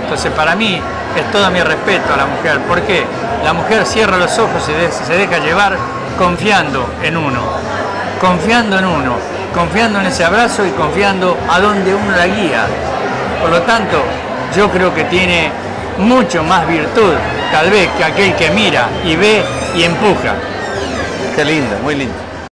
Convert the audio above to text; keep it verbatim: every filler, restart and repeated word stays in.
Entonces para mí es todo mi respeto a la mujer. ¿Por qué? La mujer cierra los ojos y se deja llevar confiando en uno, confiando en uno, confiando en ese abrazo y confiando a donde uno la guía. Por lo tanto, yo creo que tiene mucho más virtud, tal vez, que aquel que mira y ve y empuja. Qué lindo, muy lindo.